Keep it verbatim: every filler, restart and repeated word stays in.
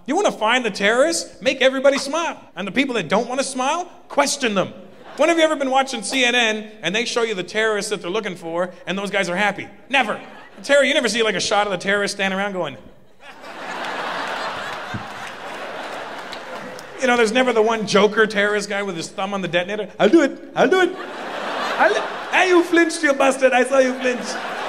You want to find the terrorists? Make everybody smile. And the people that don't want to smile, question them. When have you ever been watching C N N and they show you the terrorists that they're looking for and those guys are happy? Never. Terror, you never see like a shot of the terrorist standing around going. You know, there's never the one joker terrorist guy with his thumb on the detonator. I'll do it. I'll do it. I'll... Hey, you flinched, you bastard. I saw you flinch.